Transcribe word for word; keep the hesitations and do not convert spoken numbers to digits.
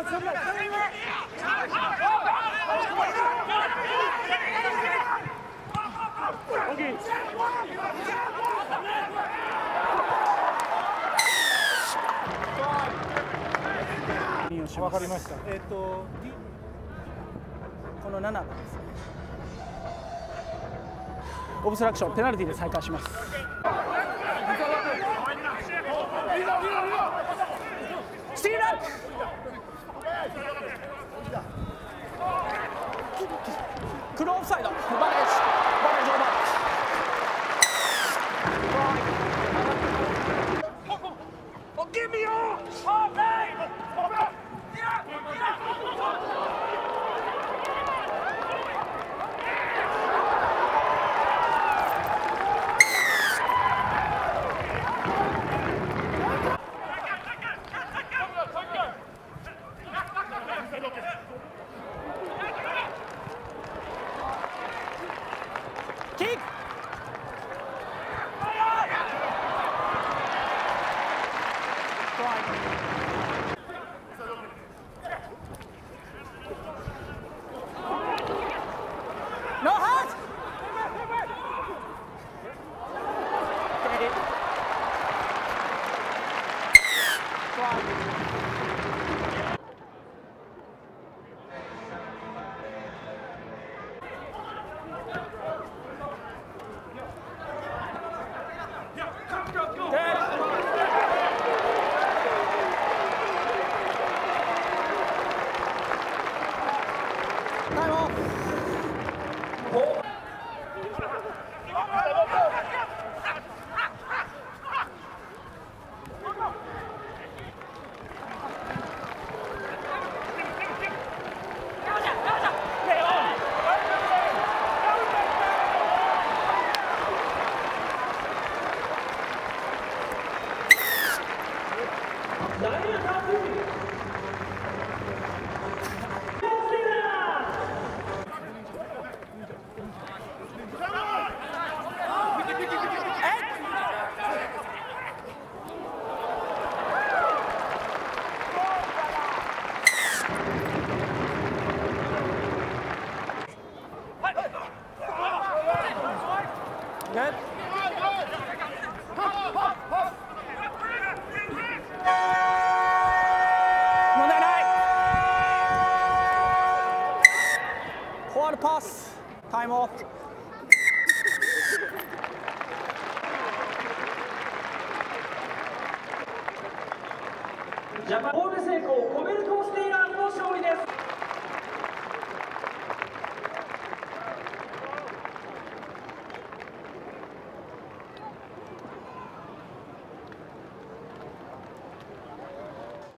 わかりました。えっと、 このななばんですね。オブストラクションペナルティで再開します。スティールアップ。クローオフサイド。バレージ。バレージオーバー。Give me your hard name! Kick! No hands! Time off. Good.問題ない。フォワードパス。タイムオフ。 ジャパンゴール成功、コメルトステイラーズの勝利です。